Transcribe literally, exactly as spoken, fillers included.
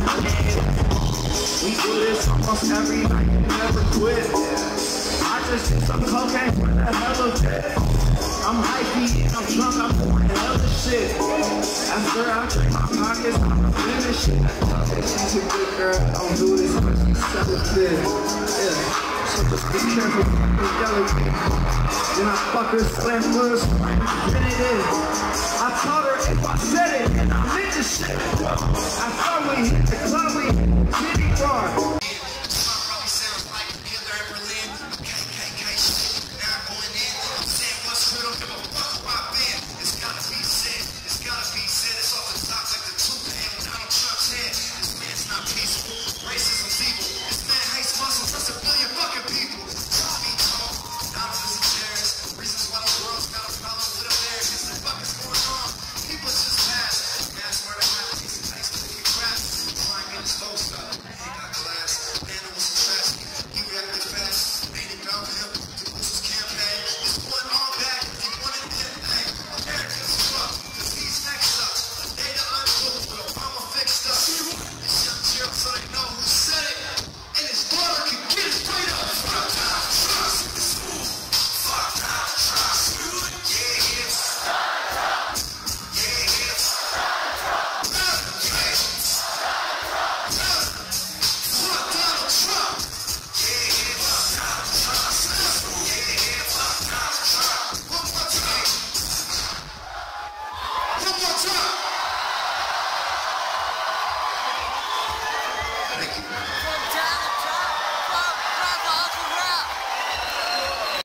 We do this almost every night, we never quit. I just did some cocaine for the hell of it. I'm hypey and I'm drunk, I'm doing hella shit. After I check my pockets, I'm finish it. She's a good girl, I don't do this because she's celibate. Yeah, so just be careful with delicate. Then I fuck her, slam first, spin it in. I told her if I said it, and I meant the shit. I start with